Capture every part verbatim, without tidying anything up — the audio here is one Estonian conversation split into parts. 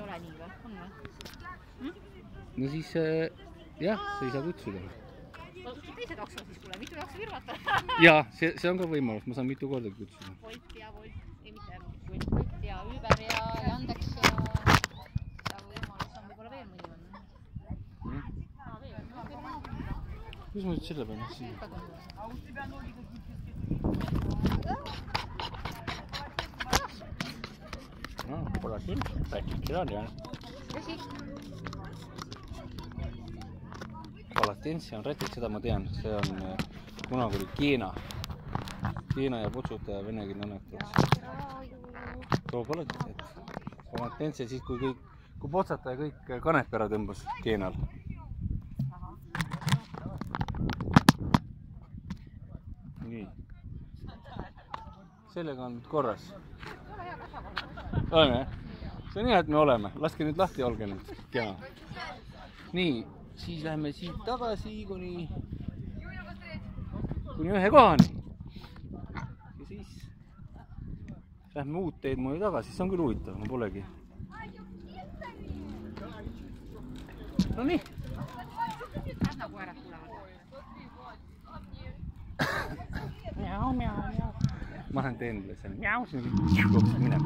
ole nii või? On või? No siis jah, sa ei saa kutsuda. Ma kutsun teise takso siis, kuule, mitu jaksa virvata? Jaa, see, see on ka võimalus, ma saan mitu korda kutsuda. Volt ja Volt, ei mitte Volt ja Uber ja Yandex ja seda võimalus on võib-olla veel mõni on. Aa, veel on. Kus ma nüüd selle pean? No, Polatin, rääkid seda on jah. Tõsi? Palatensi on rätik, seda ma tean, see on kunagi oli Keena. Keena ja Potsutaja venekeelne anekdoot. Too paleti, et Palatensi siis kui kõik, kui Potsataja kõik kanepi ära tõmbas Keenal. Nii. Sellega on nüüd korras. On jah? See on hea, et me oleme. Laske nüüd lahti, olge nüüd. Kena. Nii. Siis lähme siit tagasi kuni, kuni ühe kohani. Ja siis lähme uut teed mõju tagasi. See on küll huvitav, ma polegi. No nii. Lähna koerad tulevad. Miau, miau, miau. Ma lähen teen selle. Miau, see on jooksid minema.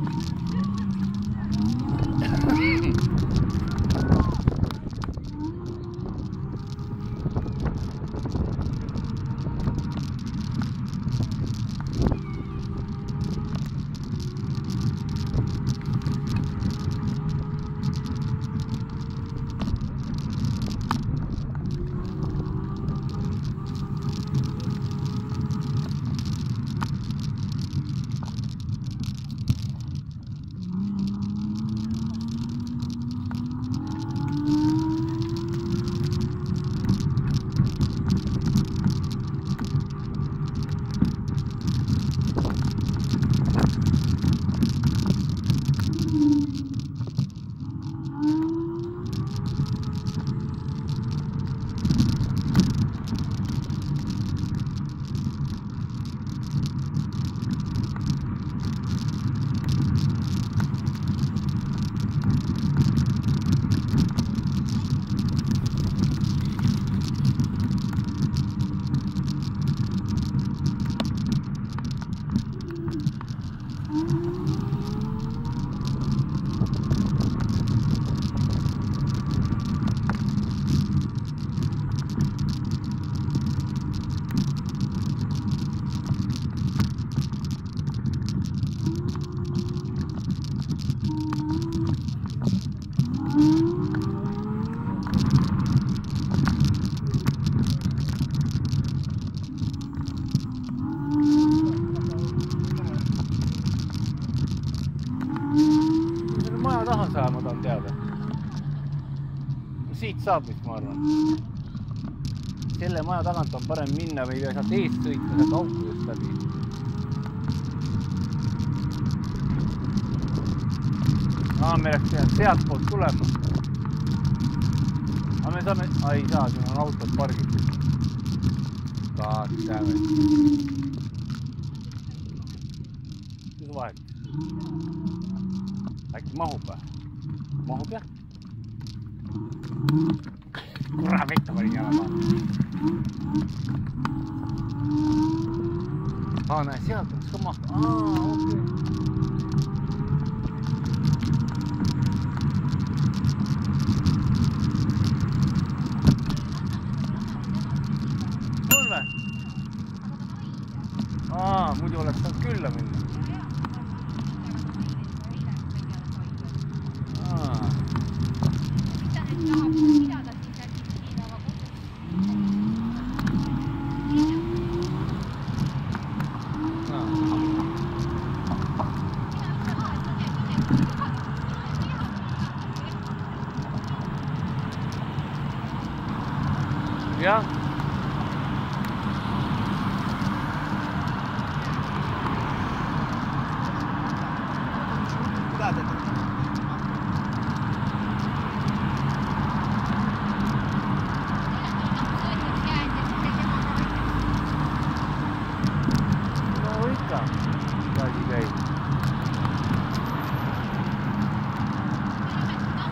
Ma tahan teada. Siit saab vist, ma arvan. Selle maja tagant on parem minna või saad eest sõita, saad autodest läbi. Aa, me läks sealt poolt tulema. Aga me saame... Aa, ei saa, siin on autod pargitud. God damn it. Kus vahet? Äkki mahub või? Mahub jah? Kurra vekka panin jälle maa. Aa, näe, sealt võiks ka mahtu. Aa, okei. On või? Aa, muidu oleks saanud külla minna. Jah. Kuda teed? No ikka. Midagi käib.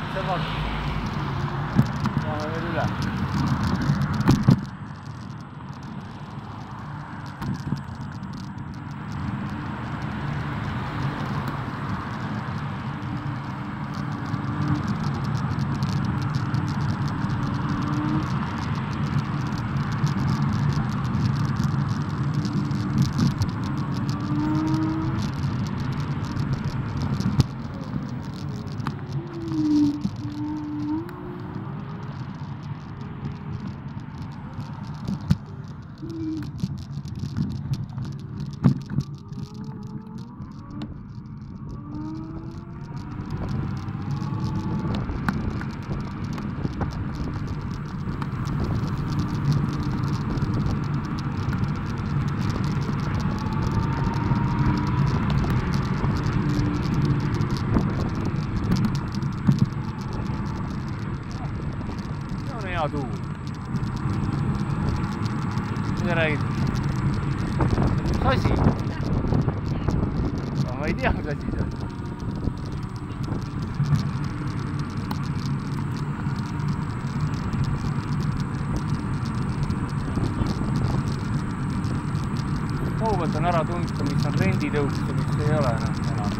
see vaata. Saame veel üle. Tuul. Mida räägid? Mis asi? Ma ei tea, mis asi see on. Kaugelt on ära tunta, mis on renditõuks ja mis ei ole enam.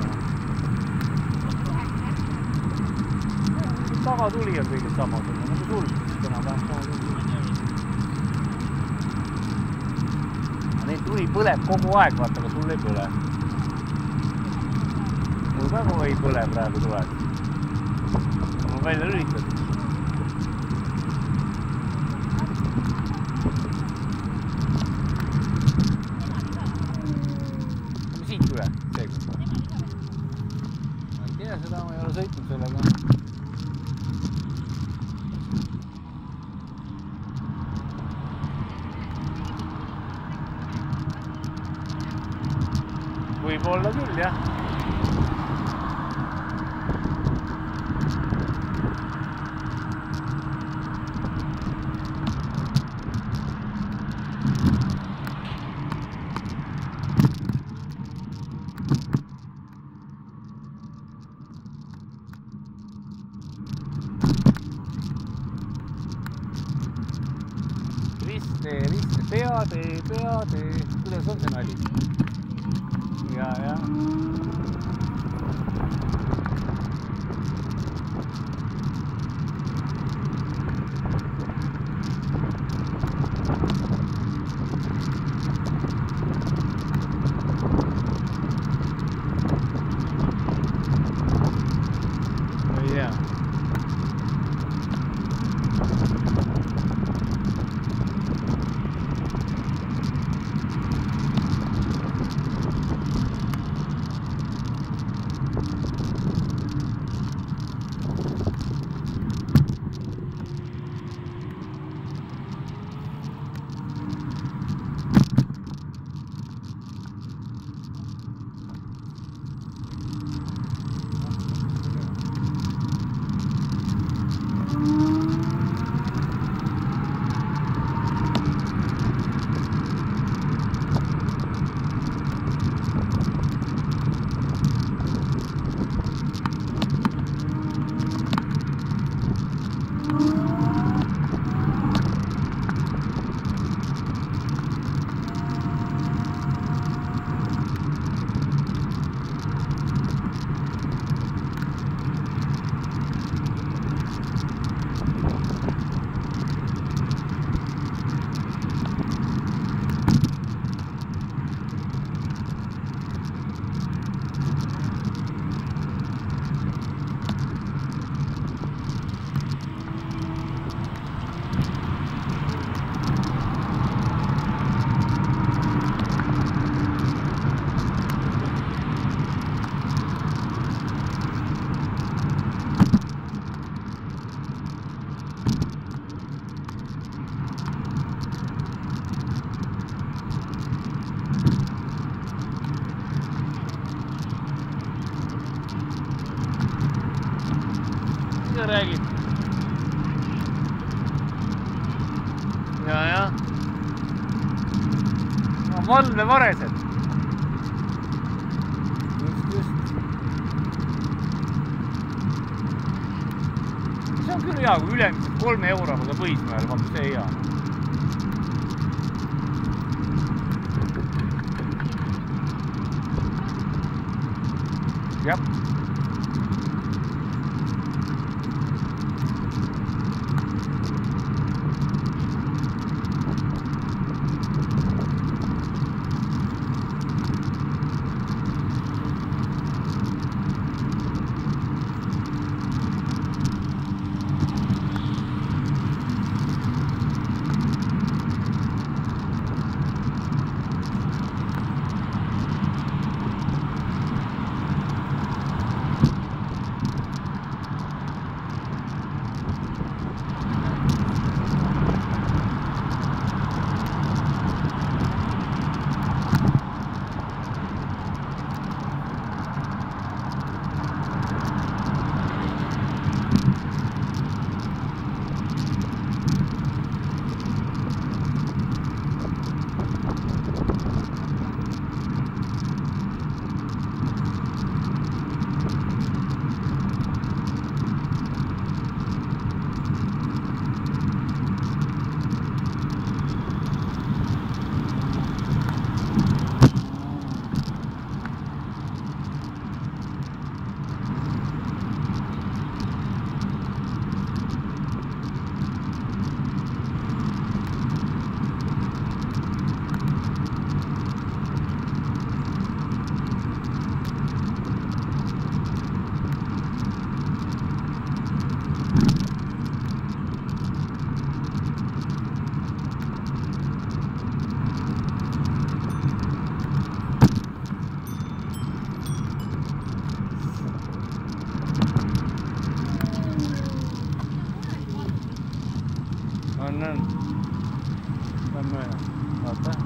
Tagatuli on kõigest samasugune, nagu sul. Täna vähem sama tuli. Neid tuli põleb kogu aeg, vaata, aga sul ei põle. Mul ka kogu ei põle praegu tuleb. Ma välja lülitad. Siit üle, seega. Ma ei tea seda, ma ei ole sõitnud sellega. Võib olla küll, jah. Riste, riste, peatee, peatee. Kuidas on see nali? Ja, ja. Ja. Mida räägid? Ja, ja. No, valvevaresed. Just, just. see on küll hea, kui ülemised kolme euroga ka Põismäel, vaata see hea. Jah. On, on. Pean mööda. Vaata.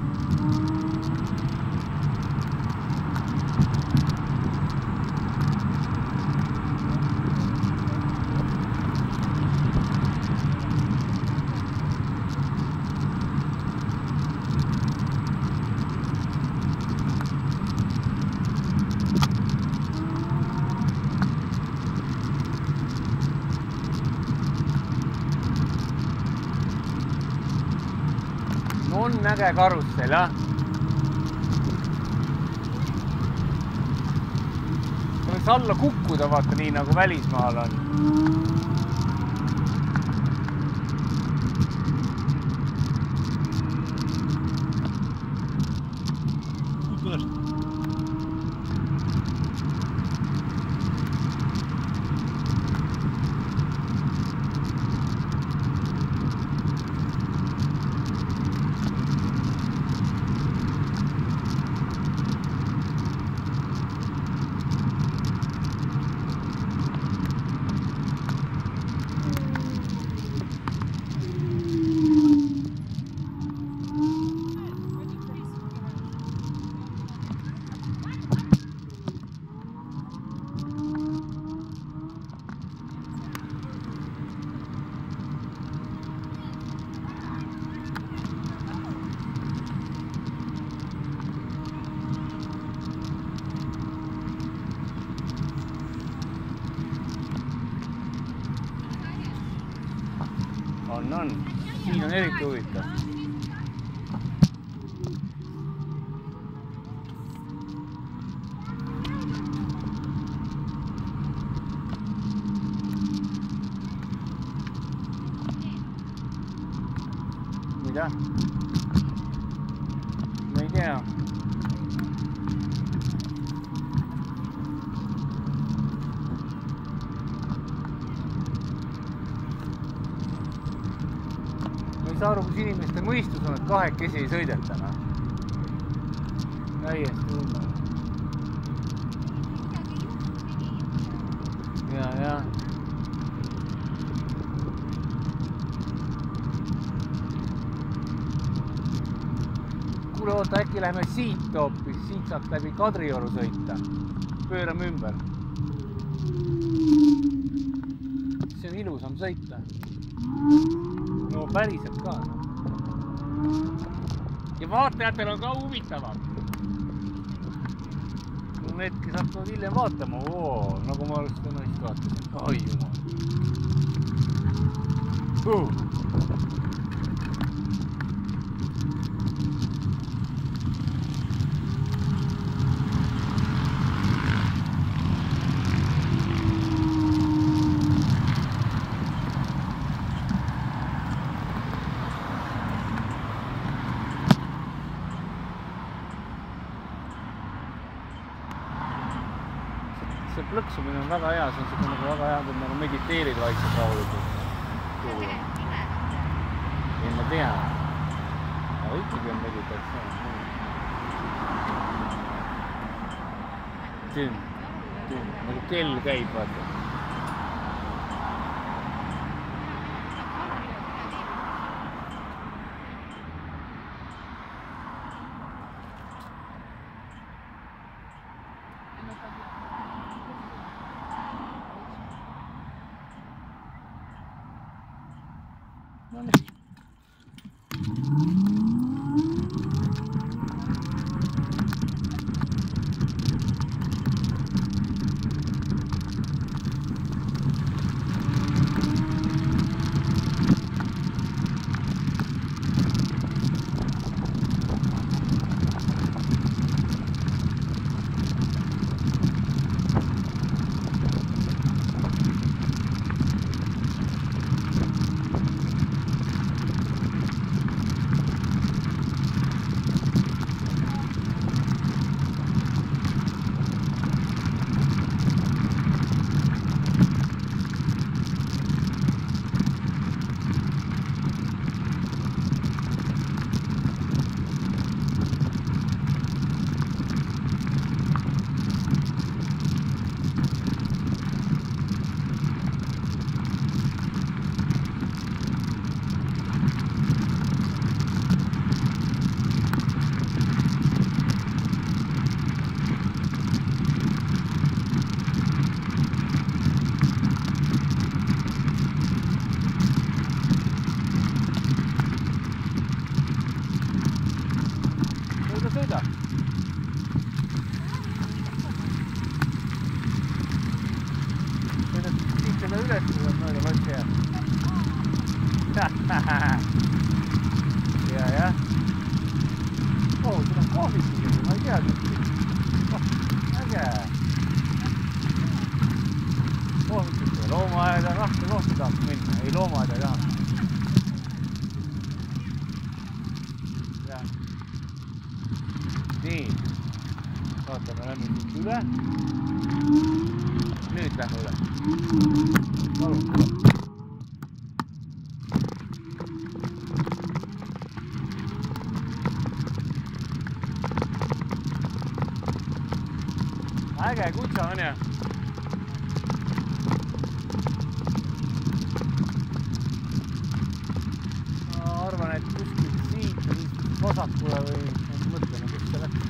On äge karussel, jah? Võiks alla kukkuda, vaata, nii nagu välismaal on. Kuidas? On, on. Siin on eriti huvitav. Mida? Ma ei tea. Aru, kus inimeste mõistus on, et kahekesi ei sõidetana. Täiesti hull. Ja, ja. Kuule, oota, äkki lähme siit hoopis, siit saab läbi Kadrioru sõita. Pöörame ümber. See on ilusam sõita. No päriselt ka. Ja vaatajatel on ka huvitavam. Need, kes hakkavad hiljem vaatama, oo, nagu ma alles täna vist vaatasin. Ai jumal. Uh. See plõksumine on väga hea, see on siuke nagu väga hea, kui nagu mediteerid vaikselt rahulikult. Ei, ma tean. Aga ikkagi on meditatsioon. Tüm, tüm, nagu kell käib, vaata. No niin. Sõida. Sõidad siit seda üles tuleb mööda võtsi ja. Ja, jah. Oh, siin on kohvitigi, ma ei tea. Oh, äge. Kohvitigi. Loomaaeda kahte kohta tahaks minna. Ei, loomaaeda ei taha. Nii, vaatame läbi siit üle. Nüüd lähme üle. Palun. Äge kutsa on ja. Ma arvan, et kuskilt siit vasakule või mõtlema, kus see läks.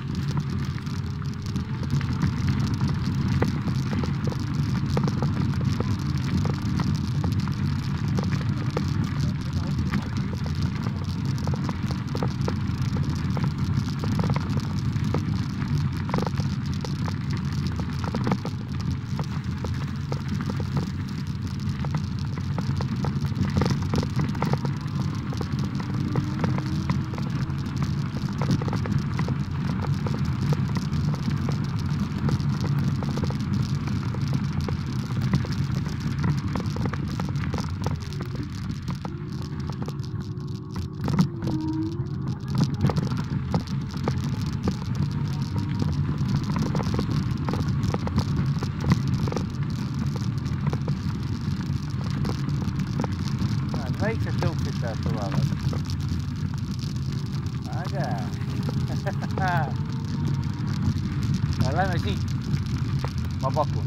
Väiksed tõuksitajad tulevad. Äge. Lähme siit. Ma pakun.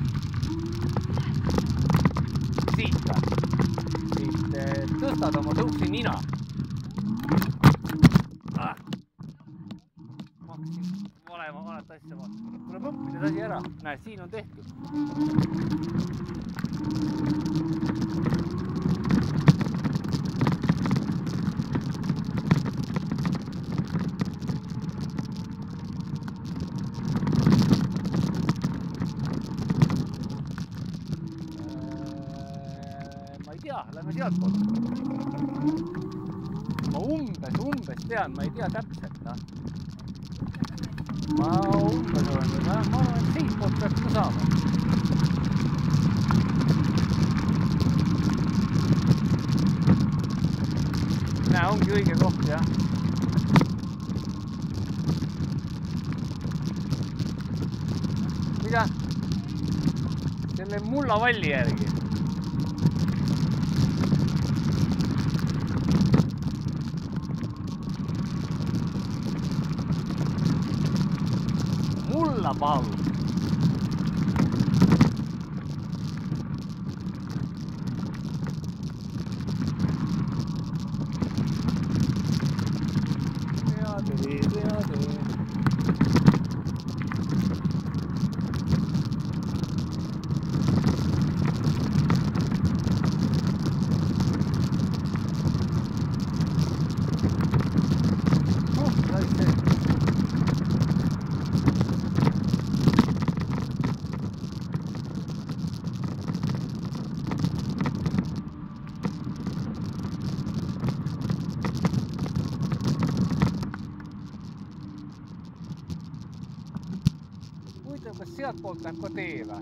Siit ka. Siit tõstad oma tõuksi nina. Ma hakkasin valema valet asja vaatama. Tuleb õppida asi ära. Näe, siin on tehtud. tea, lähme sealt poolt. Ma umbes, umbes tean, ma ei tea täpselt, noh. Ma umbes olen, ma arvan, et siit poolt peaks ka saama. Näe, ongi õige koht, jah. Mida? Selle mullavalli järgi. Mullapallu. Kas sealt poolt läheb ka tee või?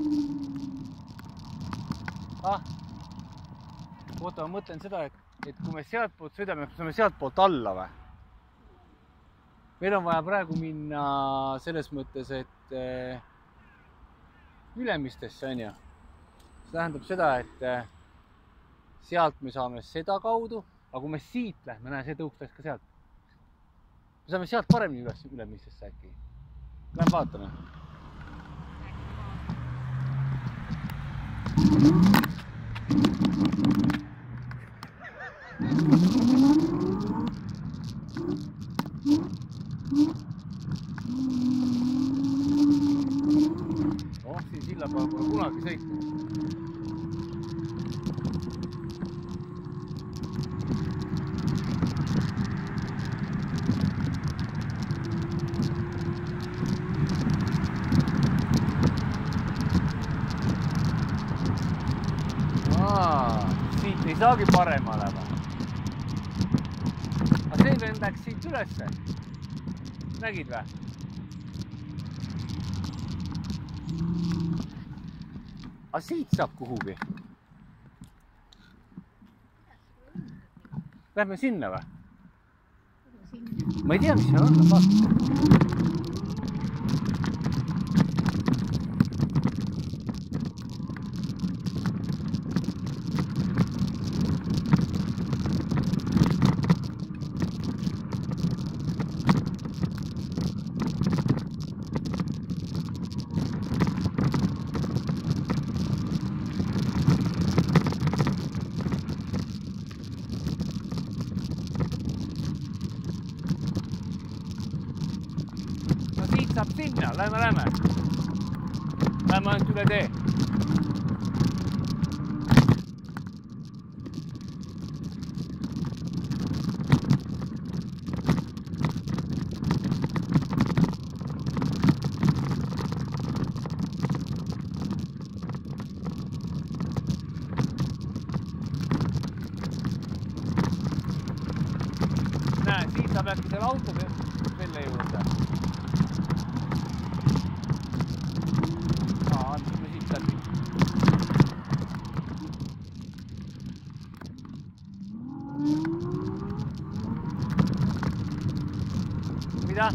Ah, oota, ma mõtlen seda, et, et kui me sealt poolt sõidame, siis me sealt poolt alla või? Meil on vaja praegu minna selles mõttes, et eh, Ülemistesse on ju. See tähendab seda, et eh, sealt me saame seda kaudu, aga kui me siit lähme, näe, see tõuks läks ka sealt. Me saame sealt paremini üles Ülemistesse äkki. Lähme vaatame. Oh, siin silla peal pole kunagi sõitnud. Siit ei saagi paremale või? Aga see vend läks siit ülesse. Nägid või? Aga siit saab kuhugi. Lähme sinna või? Ma ei tea, mis seal on. Vaata. Saab sinna, lähme, lähme. Lähme ainult üle tee. Näe, siit saab äkki selle auto selle juurde. Mida?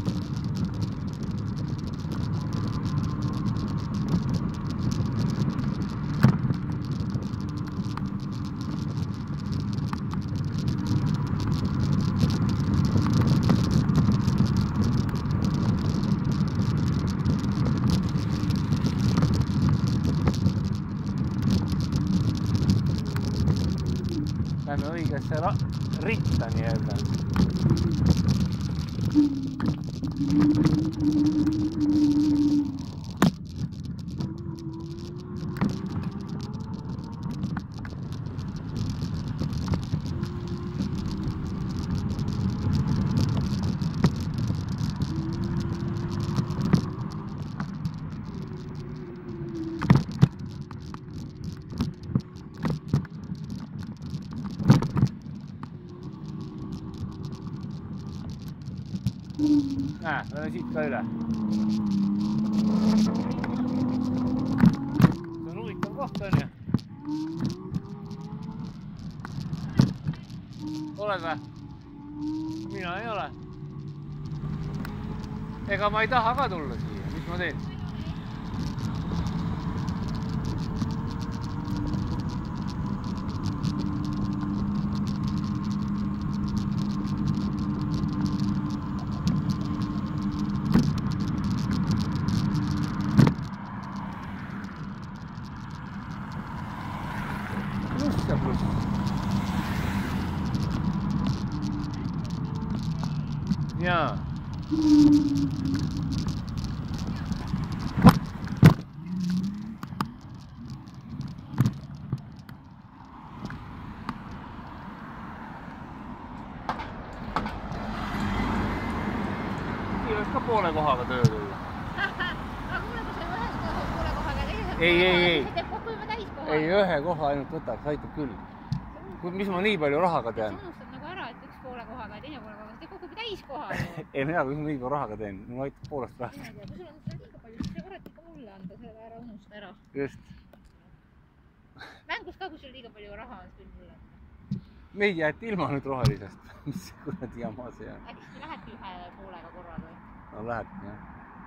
Lähme õigesse ritta nii-öelda. Näe, lähme siit ka üle. See on huvitav koht, on ju? Oled või? Mina ei ole. Ega ma ei taha ka tulla siia. Mis ma teen? Pluss ja pluss. Jaa. Siin oleks ka poole kohaga töö tulla. Aga kuule, kui sa ühes poole kohaga teises Ei, ei, ei. teeb kokku juba täis koha. Ei, ühe koha ainult võtaks, aitab küll. Mis ma nii palju rahaga teen? Sa unustad nagu ära, et üks poole kohaga ja teine poole kohaga. Sa teeb kokku juba täis koha. Ei, mina kui nii palju rahaga teen, ma aitab poolest raha. Kui sul on seda liiga palju, siis sa korrat ikka mulle anda, selle ära unusta ära. Just. Mängus ka, kui sul liiga palju raha on, küll mulle. Meid jäeti ilma nüüd rohelisest. Mis see kuradi jama see on? Äkki sa lähedki ühe poolega korral või? No lähebki, jah.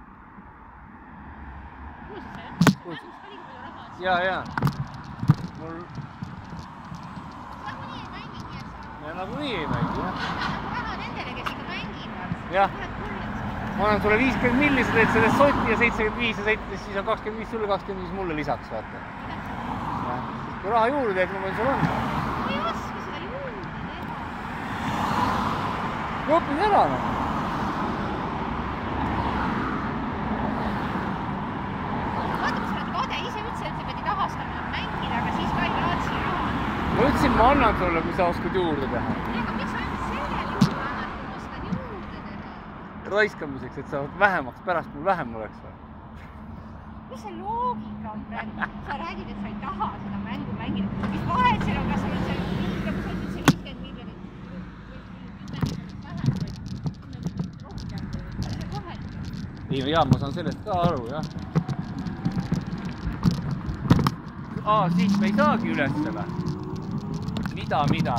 Kuulsid sa, jah? Mängus ka liiga palju raha on. Jaa, jaa. Mul... Nagunii ei mängi, nii et sa... Ja nagunii ei mängi, jah. Nagu raha nendele, kes ikka mängivad. Jah. Ma annan sulle viiskümmend milli, sa teed sellest sotti ja seitsekümmend viis ja siis on kakskümmend viis sulle, kakskümmend viis mulle lisaks, vaata. Kui raha juurde teed, ma võin sulle anda. Ma ei oska seda juurde teha. Õpid ära, noh. Vaata, kui sa oled kade, ise üldse ütleb, et ei taha seda mängida, aga siis ka ei laadsi raha. Ma ütlesin, ma annan sulle, kui sa oskad juurde teha. Ei, aga miks sa ainult sellel juurde annad, kui ma oskad juurde teha? Raiskamiseks, et sa vähemaks pärast mul vähem oleks või? Mis see loogika on praegu? Sa räägid, et sa ei taha seda mängu mängida. Mis vahet seal on, kas sul on see liiga, kui sa ütled see viiskümmend miljonit või kümme miljonit vähem või kümme miljonit rohkem või see vahet? Ei, jaa, ma saan sellest ka aru, jah. Aa, siit me ei saagi üles või? Mida, mida?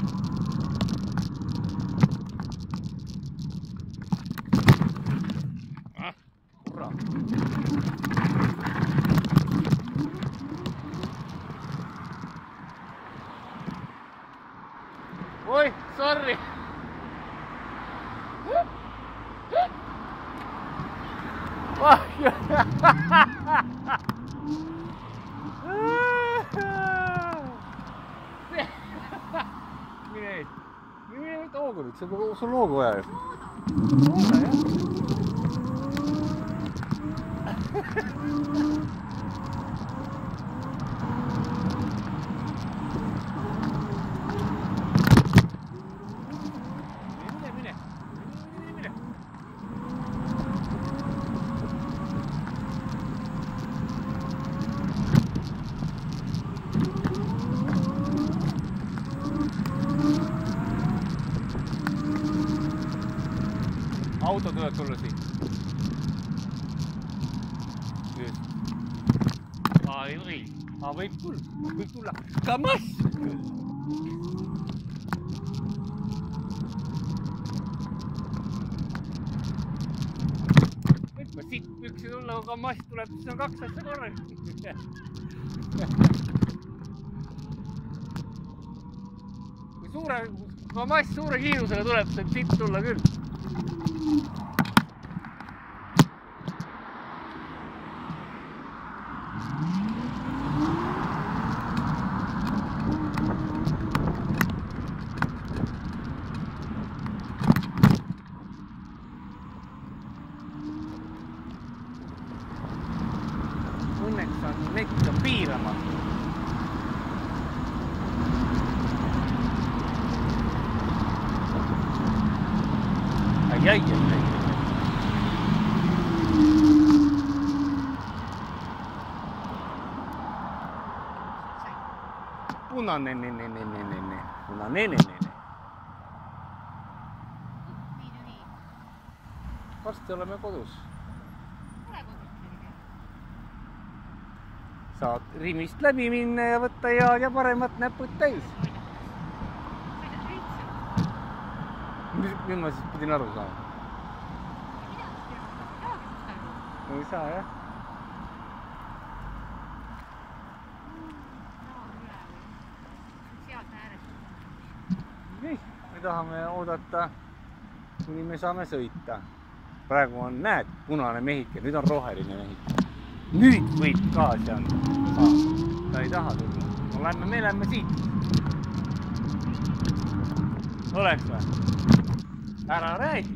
Ah, kurra. Oi, sorry. Mine ees. Mine ees hoogu nüüd, see on sul hoogu vaja. Looda, jah. Mine, mine, mine, mine. Auto tuleb tulla siit. Just. Aa, ei või. Aa, võib tulla. Võib tulla. Kamass! Võib ma siit üksi tulla, kui kamass tuleb, siis on kaks asja korraga. Kui suure, kamass suure kiirusega tuleb, siis siit tulla küll. Õnneks on mekka piirama. Ai, ai, ai, ai. Punane, ne, ne, ne, ne, ne, ne. Punane, ne, ne, ne. varsti oleme kodus. Pole kodus midagi. Saad Rimist läbi minna ja võtta head ja paremat näpud täis. Sõidad üldse? Nüüd ma siis pidin aru saama. Mida sa tead? Jaagimust aru? No ei saa, jah. Nii, me tahame oodata, kuni me saame sõita. Praegu on, näed, punane mehike, nüüd on roheline mehike. Nüüd võib gaasi anda. Ta ei taha tulla. No lähme, me lähme siit. Oleks või? Ära räägi.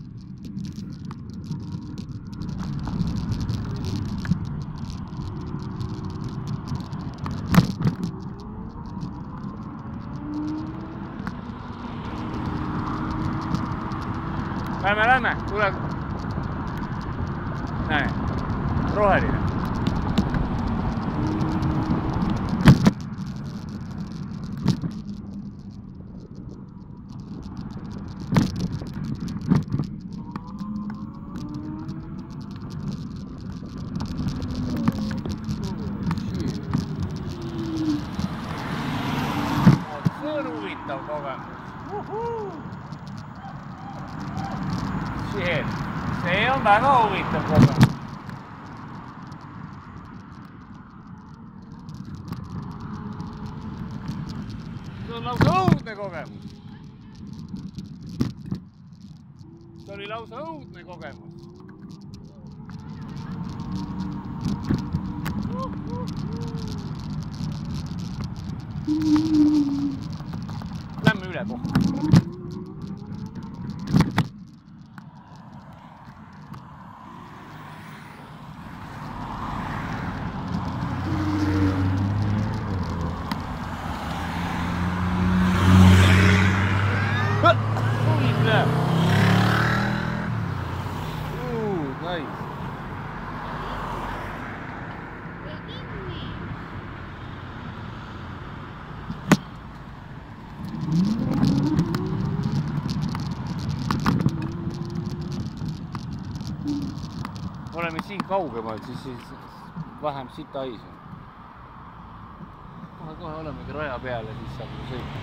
Lähme, lähme, tule. Näe, roheline. See on huvitav kogemus. See on väga huvitav kogemus. See on lausa õudne kogemus. See oli lausa õudne kogemus. Lähme üle kohta. Oleme siin kaugemal, siis, siis vähem sita hais on. Kohe, kohe olemegi raja peale, siis saab sõita.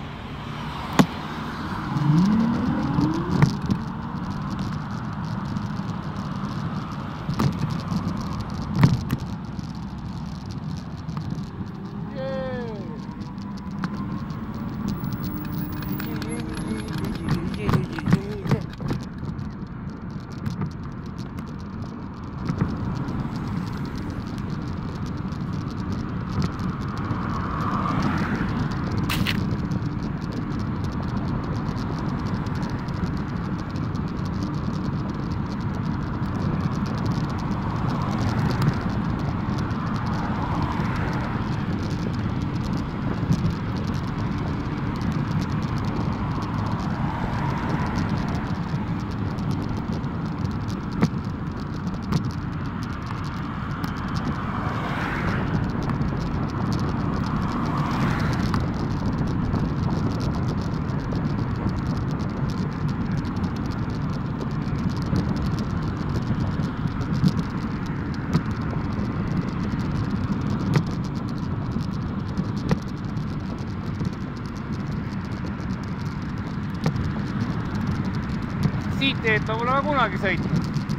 Siit teed ma pole kunagi sõitnud.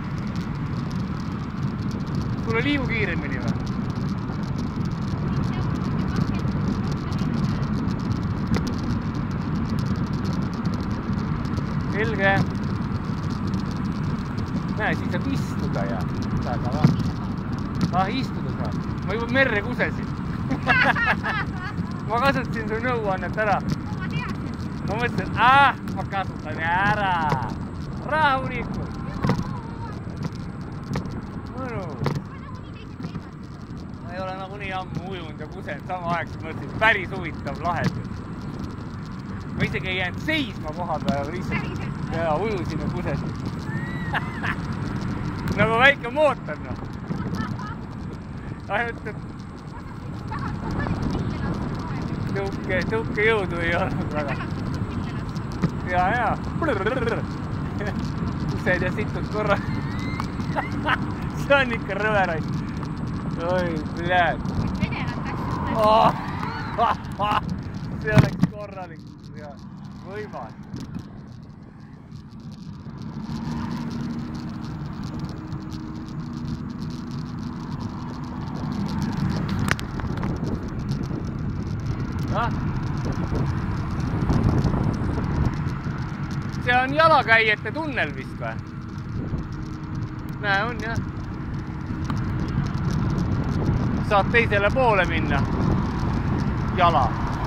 Sulle liigu kiiremini või? Selge. Näe, siin saab istuda ja väga va. Ah, istuda saab. Ma juba merre kusesin. Ma kasutasin su nõuannet ära. Ma mõtlesin, ah, ma kasutan ära. Rahulikult. Mõnu. Ma ei ole nagunii ammu ujunud ja kusenud sama aegselt, mõtlesin, päris huvitav lahendus. Ma isegi ei jäänud seisma koha peal, lihtsalt ja ujusin ja kusesin. Nagu väike mootor, noh. Ainult, et tõuke, tõuke jõudu ei olnud väga. Ja, ja. jookseid ja situd korra. See on ikka rõveraid. Oi, pljääd. Oh, see oleks korralik ja võimas. See on jalakäijate tunnel vist või? Näe, on jah. Saad teisele poole minna. Jala.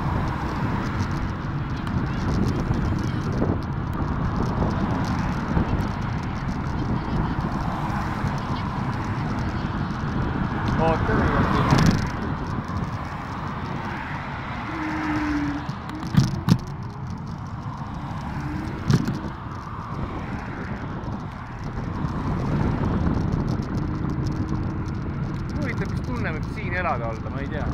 Oota või? Mis tunne võib siin elada olla, ma ei tea.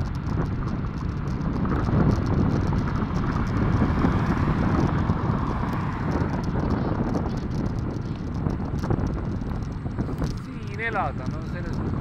Siin elada, no selles mõttes.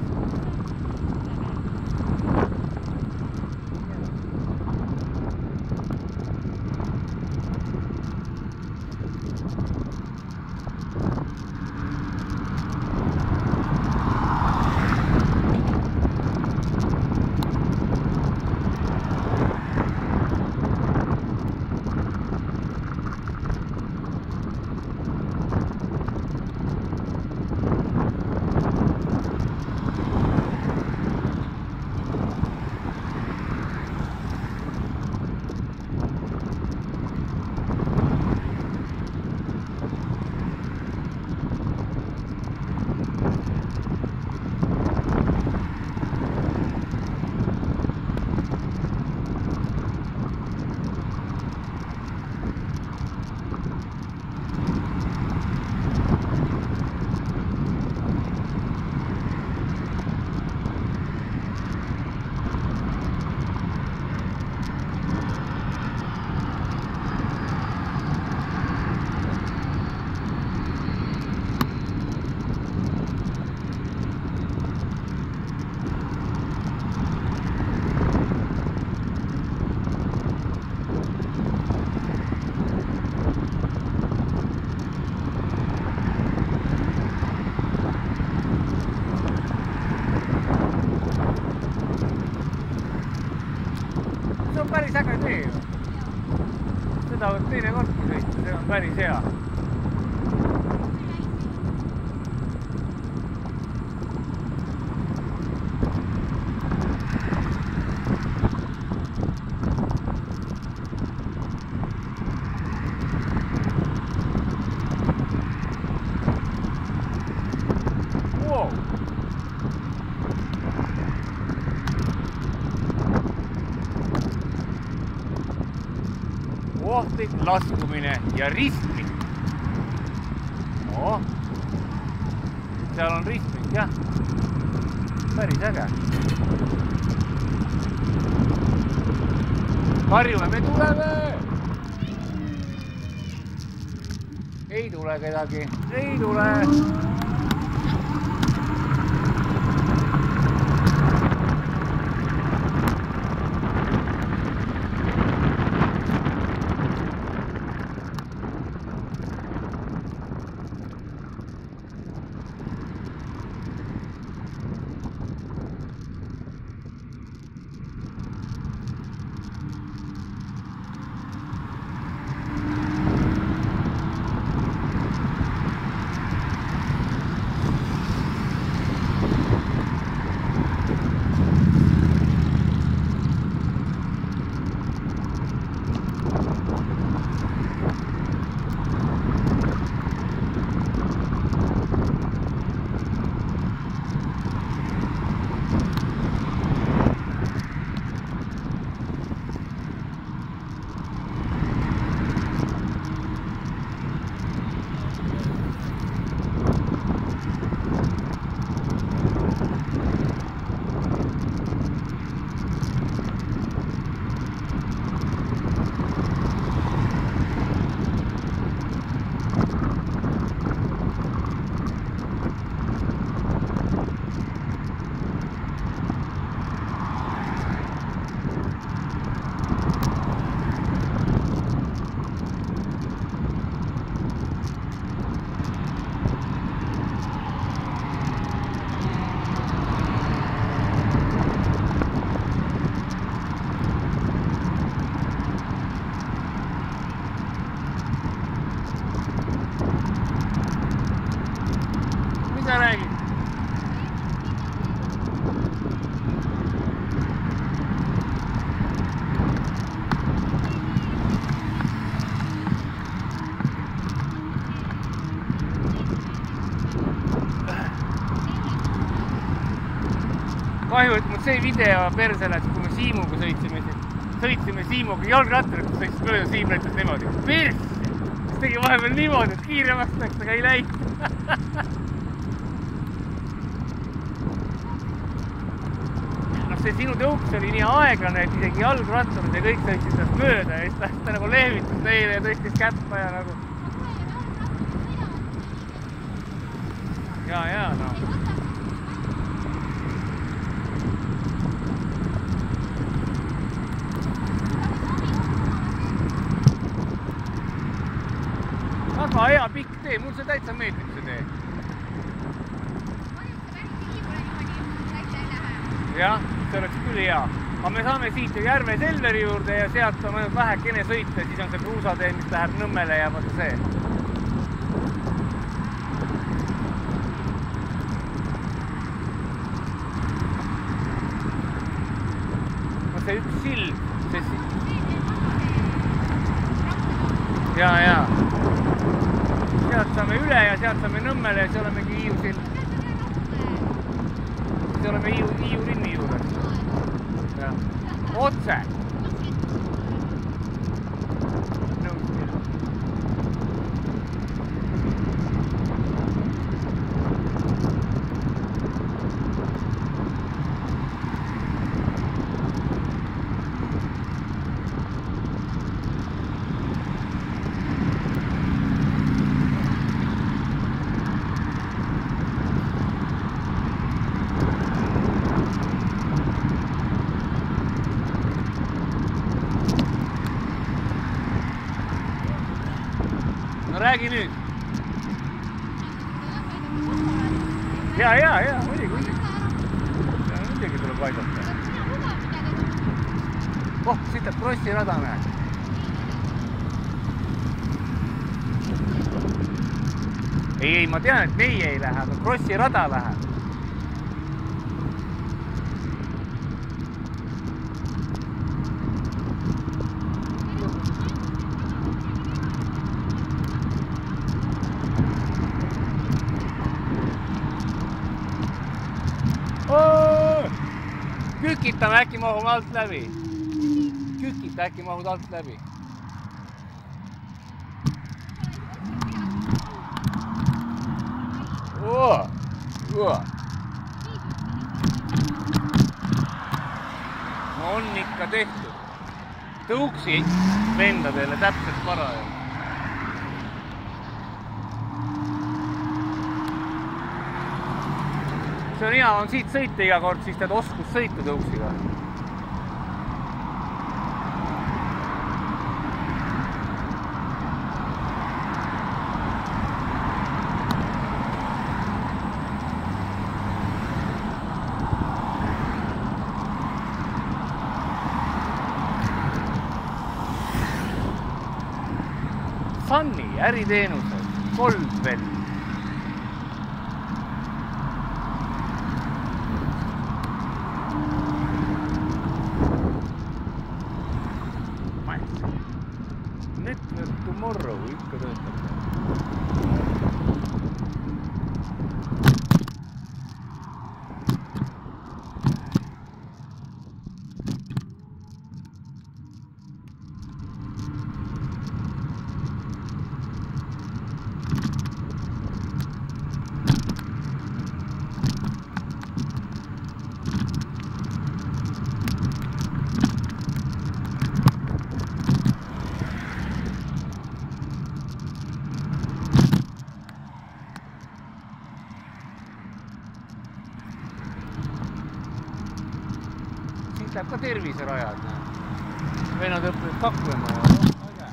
See on päris äge tee. Seda võib teine kordki sõita, see on päris hea. Wow. Ohtlik laskumine ja ristmik. No, seal on ristmik, jah. Päris äge. Karjume, me tuleme! Ei tule kedagi, ei tule! video persele, et kui me Siimuga sõitsime, siis sõitsime Siimuga jalgrattarit, kus sõitsid mööda, Siim näitas niimoodi. Pers! Siis tegi vahepeal niimoodi, et kiiremaks läks, aga ei läinud. No see sinu tõuks oli nii aeglane, et isegi jalgratturid ja kõik sõitsid tast mööda ja siis ta nagu lehvitas neile ja tõstis käppa ja nagu... Ja, ja, no. Väga hea pikk tee, mul see täitsa meeldib see tee. Jah, see oleks küll hea. Aga me saame siit ju Järve Selveri juurde ja sealt on ainult vähekene sõita, siis on see kruusatee, mis läheb Nõmmele ja vaata see. See üks sild, see sild. Ja, ja. Sealt saame üle ja sealt saame Nõmmele ja siis olemegi Hiiu sild. Siis oleme Hiiu, Hiiu linni juures. Ja. Otse. Nõus küll. No räägi nüüd. Ja, ja, ja, muidugi, muidugi. Ja, muidugi tuleb vaidata. Oh, siit on Krossi rada näed. Ei, ei, ma tean, et meie ei lähe, aga Krossi rada läheb. Kükitame, äkki mahume alt läbi. Kükita, äkki mahud alt läbi. Oo, oo. No on ikka tehtud. Tõuksi vendadele täpselt paraja. See on hea, on siit sõita iga kord, siis tead oskus sõita tõuksiga. Sunny, äriteenused, Goldwell. Network Tomorrow ikka töötab. Läheb ka terviserajad. Venad õppivad kaklema ja äge.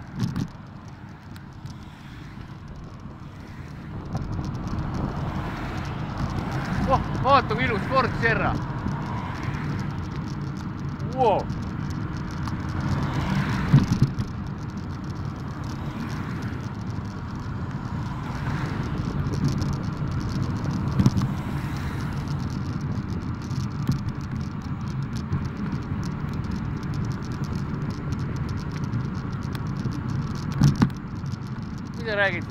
Oh, vaata kui ilus Ford Sierra. Wow. Mida räägid?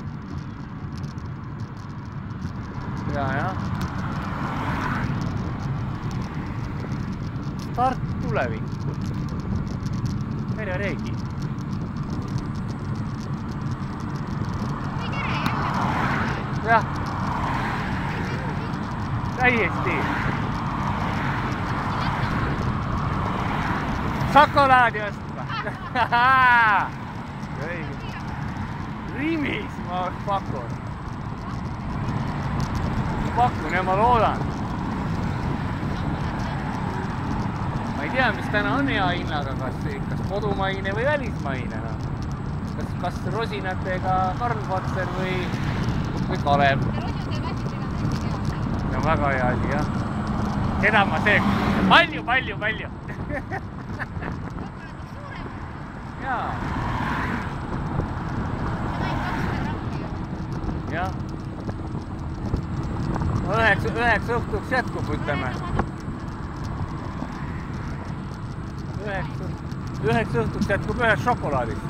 Ja, ja. start tulevikku. Merja Reegi. Jah. Täiesti. Šokolaadi ostma. Rimis ma pakun. Pakun ja ma loodan. Ma ei tea, mis täna on hea hinnaga, kas, kas kodumaine või välismaine. No. Kas, kas rosinatega Karl Potser või, või Kalev. See on väga hea asi, jah. Seda ma seeks. Palju, palju, palju. Jaa. Jah. Üheks, üheks õhtuks jätkub, ütleme. Üheks, üheks õhtuks jätkub ühest šokolaadist.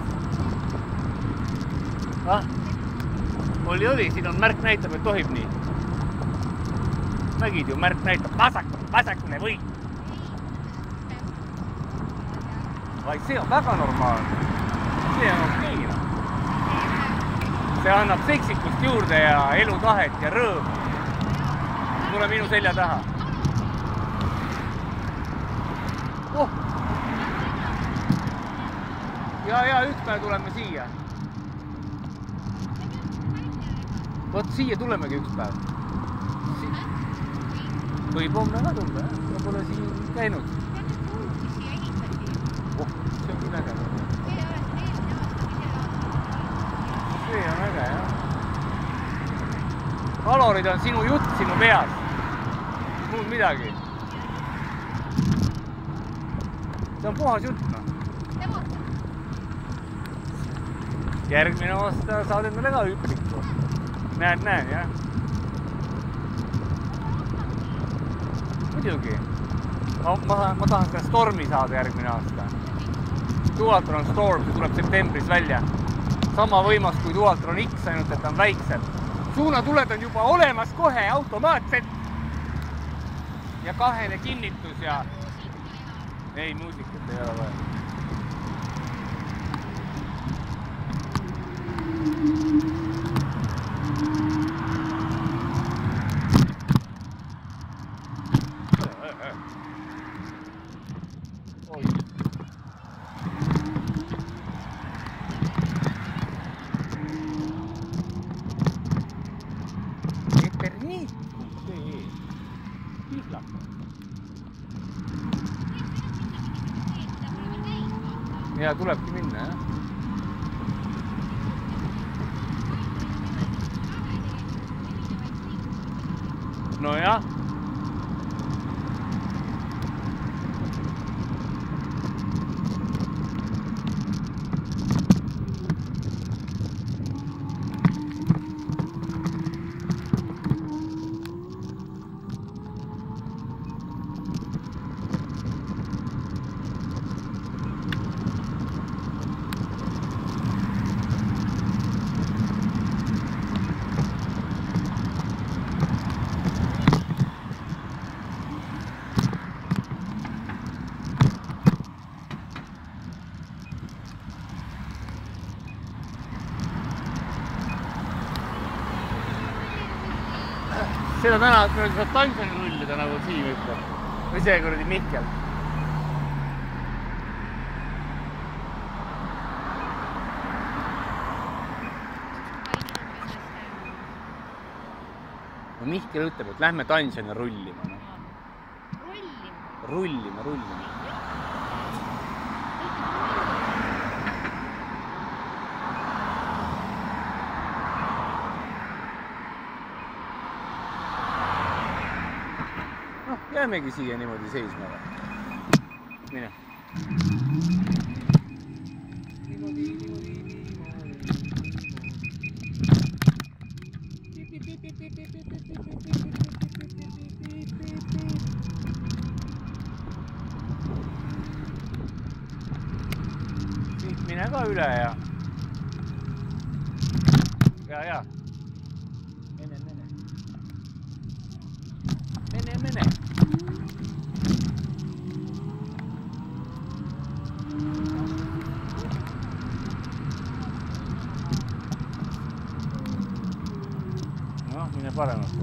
Ah, oli oli, siin on märk näitab, et tohib nii. Nägid ju, märk näitab vasak, vasakune või. Vaid see on väga normaalne. See on okei. See annab seksikust juurde ja elutahet ja rõõm. Tule minu selja taha. Oh! Ja, ja, üks päev tuleme siia. Vot siia tulemegi üks päev. Võib homme ka tulla, jah. Ma pole siin käinud. Oh, see on küll äge. See on äge, jah. Kalorid on sinu jutt sinu peas. Muud midagi. See on puhas jutt, no. Järgmine aasta saad endale ka hüplikku. Näed, näen, jah. Muidugi. Ma, ma, ma tahan seda Stormi saada järgmine aasta. Dualtron Storm, see tuleb septembris välja. Sama võimas kui Dualtron X, ainult et on väiksem. Suunatuled on juba olemas kohe automaatselt. Ja kahene kinnitus ja... Ei, muusikat ei ole vaja. Ja tulebki minna, jah. No jah. Seda täna, et meil saab tansoni rullida, nagu Siim ütleb. Või see kuradi Mihkel. No Mihkel ütleb, et lähme tansoni rullima. No. Rullima? Rullima, rullima. Jäämegi siia niimoodi seisma. Mine. Niimoodi, niimoodi, niimoodi. Siit mine ka üle ja. Ja, ja. Mene, mene. Mene, mene. mine paremalt.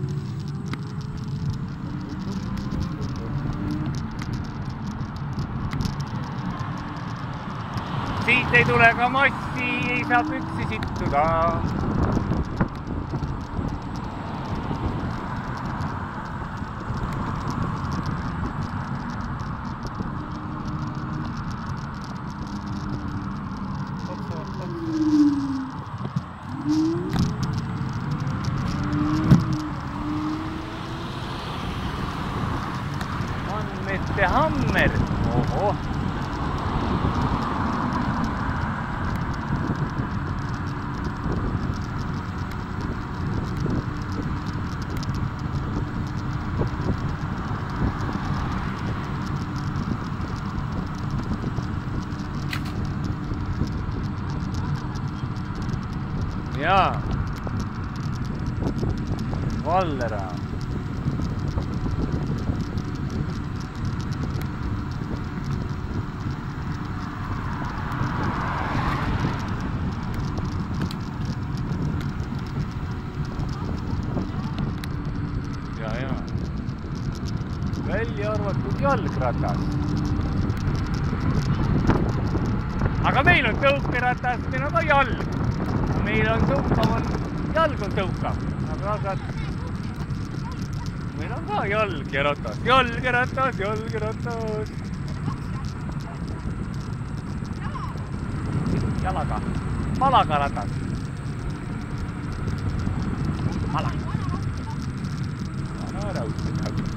Siit ei tule ka massi, ei saa püksi sittuda. On mitte hammer. Oho. Jaa, Vallera. Ja, ja. Välja arvatud jalgratas. Aga meil on tõukeratas, meil on ka jalg. Meil on tõukav, on, jalg on tõukav, aga, aga meil on ka jalg ja ratas, jalg ja ratas, jalg ja ratas. Jalaga, malaga ratas. Malaga. Vana raudselt.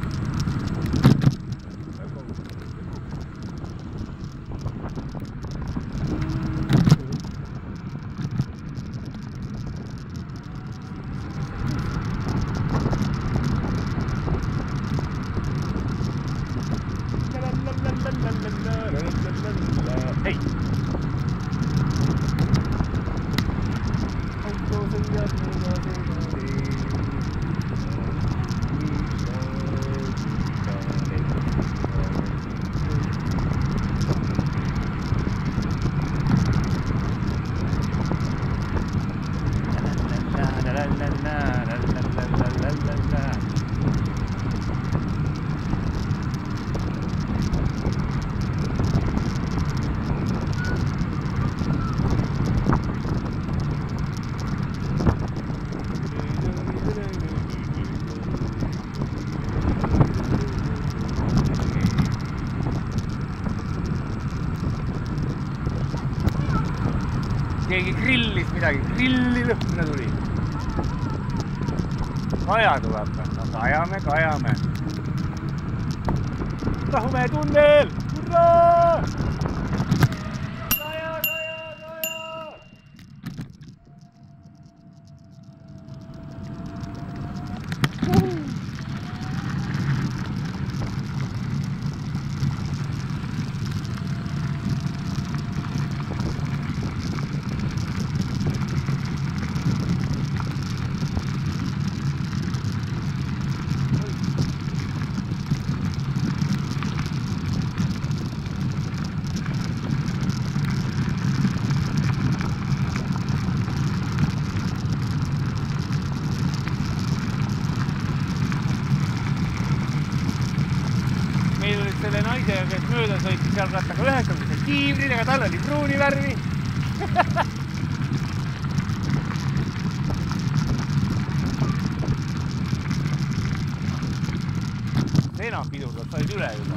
Hei! Keegi grillis midagi, grilli lõhna tuli. Kaja tuleb, no kajame, kajame. Rahumäe tunnel! Hurraa! Kaja, kaja, kaja! Meil olid selle naisega, kes mööda sõitis seal rattaga üheksakümnendal kiivrid, aga tal oli pruuni värvi. Enam pidurdad, said üle juba.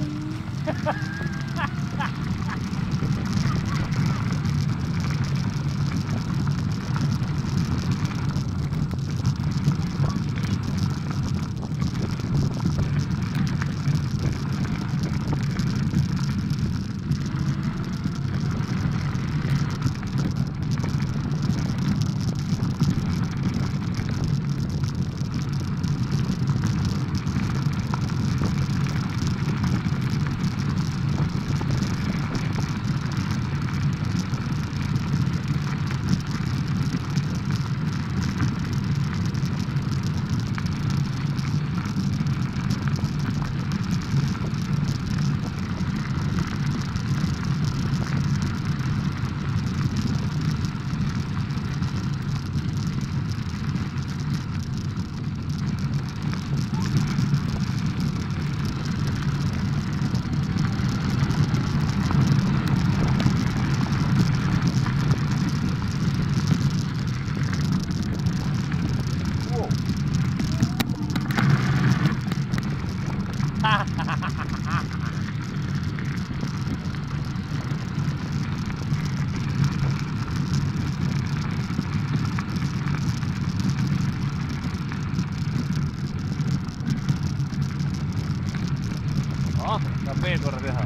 veel korra teha.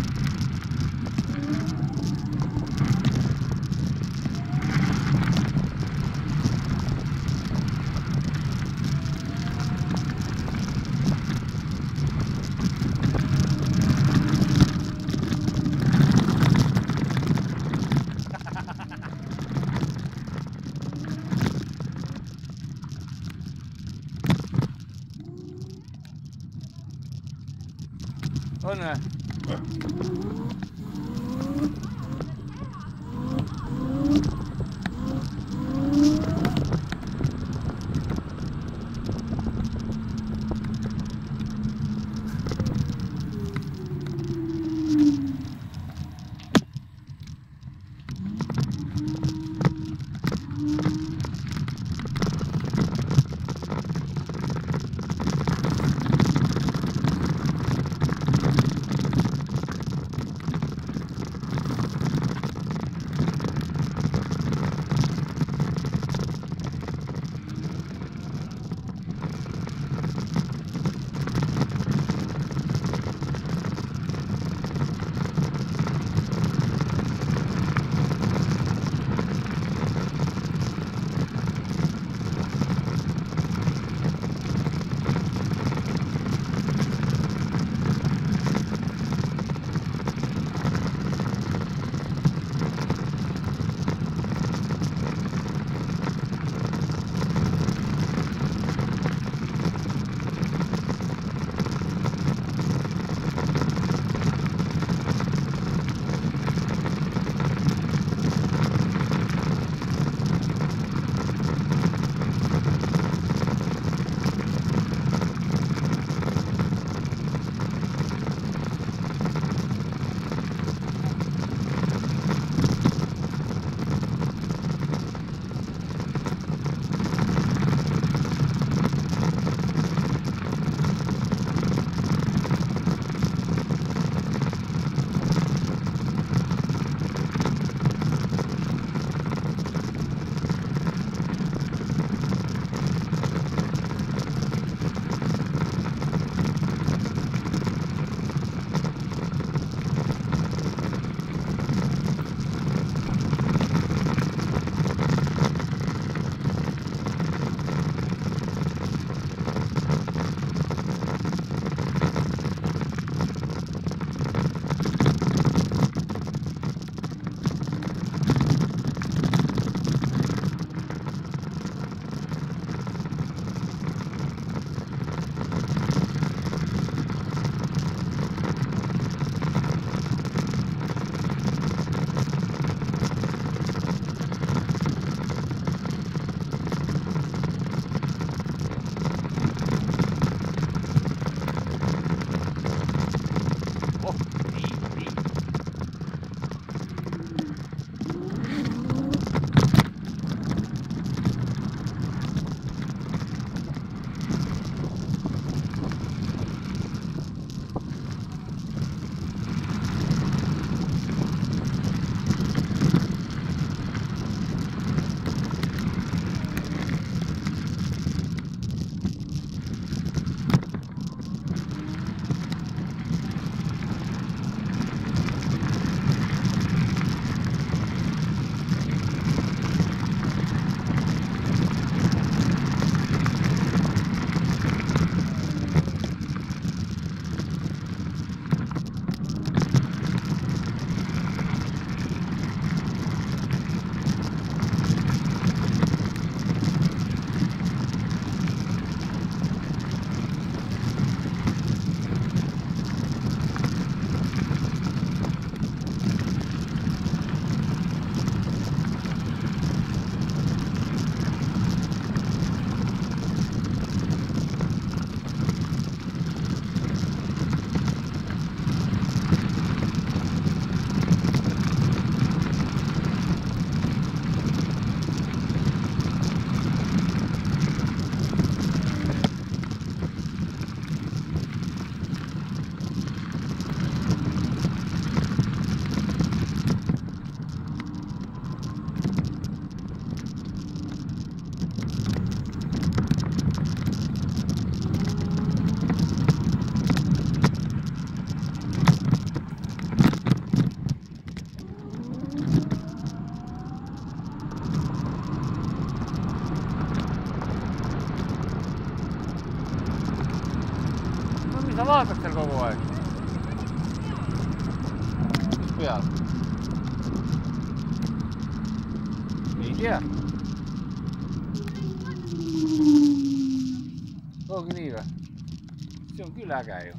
On või? sa vaatad seal kogu aeg? Mis peal? Ei tea. Ongi nii või? See on küll äge ju.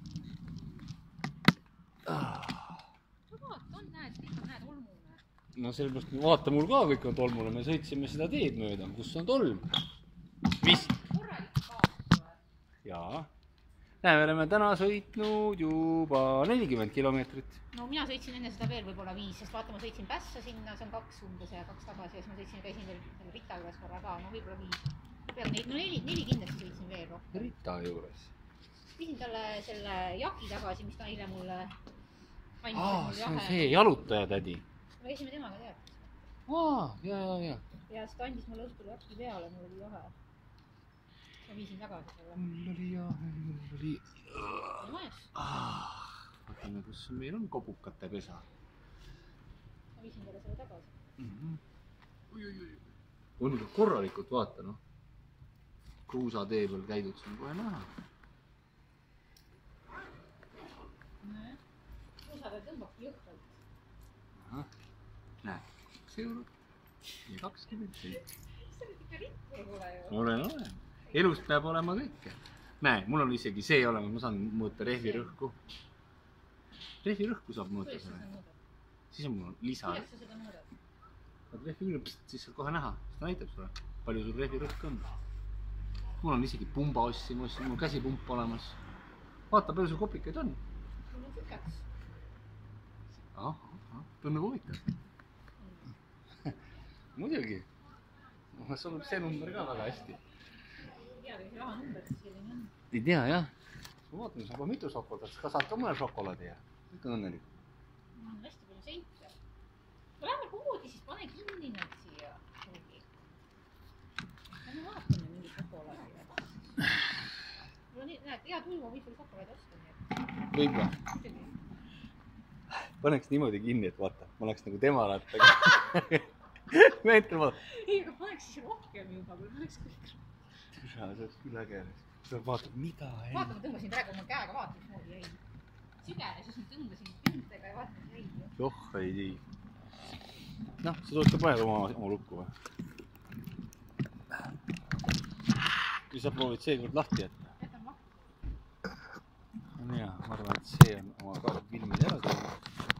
Sa vaata, on näed, kõik on näed olmune. No sellepärast vaata mul ka kõik on tolmule, me sõitsime seda teed mööda, kus on tolm. Vist. Korralik kaas. Jaa. Näe, me oleme täna sõitnud juba nelikümmend kilomeetrit. No mina sõitsin enne seda veel võib-olla viis, sest vaata ma sõitsin Pässa sinna, see on kaks umbes ja kaks tagasi ja siis ma sõitsin, käisin veel selle Rita juures korra ka, no võib-olla viis. Peale neid, no neli, neli kindlasti sõitsin veel rohkem. Rita juures. Viisin talle selle jaki tagasi, mis ta eile mulle andis. Aa, see on see jalutaja tädi. Me käisime temaga teatas. Aa, ja, ja, ja. Ja siis ta andis mulle õhtul jaki peale, mul oli jahe. Ma viisin tagasi selle. Mul oli jahe, mul oli... Maes. Vaatame, kus meil on kobukate pesa. Ma viisin talle selle tagasi. Ui, ui, ui. On ka korralikult, vaata noh. Kruusa tee peal käidud, see on kohe näha. Kruusa peal tõmbabki jõhvalt. Näe, kaks eurot ja kakskümmend senti. See on ikka rittur pole ju. Olen, olen. Elus peab olema kõike. Näe, mul on isegi see olemas, ma saan mõõta rehvi rõhku. Rehvi rõhku saab mõõta selle. Siis on mul lisa. Kuidas sa seda mõõdad? Vaat rehvi üle, siis saab kohe näha. Siis ta näitab sulle, palju sul rehvi rõhk on. Mul on isegi pumba ossi, mul on käsipump olemas. Vaata, palju sul kopikaid on. Mul on tükaks. Ah, ah, tunne huvitav. Muidugi. Sul on see number ka väga hästi. Ei tea, mis raha number selline on. Ei tea, jah. Ma vaatan, sa juba mitu šokolaad. Kas saad ka mõne šokolaadi ja? Kõik on õnnelik. Mul on hästi palju sente. No lähme poodi, siis pane kinni need siia. Lähme vaatame mingi šokolaadi. Mul on nii, näed, hea tuju, ma võin sulle šokolaadi osta. Võib või? Paneks niimoodi kinni, et vaata, ma oleks nagu tema rattaga. Meeter vaata. Ei, aga paneks siis rohkem juba, kui paneks kõik. See oleks küll äge. Sa vaatad, mida ei. Vaata, ma tõmbasin praegu oma käega, vaata, mis moodi jäi. Sügene, siis ma tõmbasin pintega ja vaata, mis jäi. Joh, ei tii. Noh, sa tuled ka paned oma, oma lukku või? Kui sa proovid seekord lahti jätta. Jätan lahti. On hea, ma arvan, et see on oma filmid ära tulnud.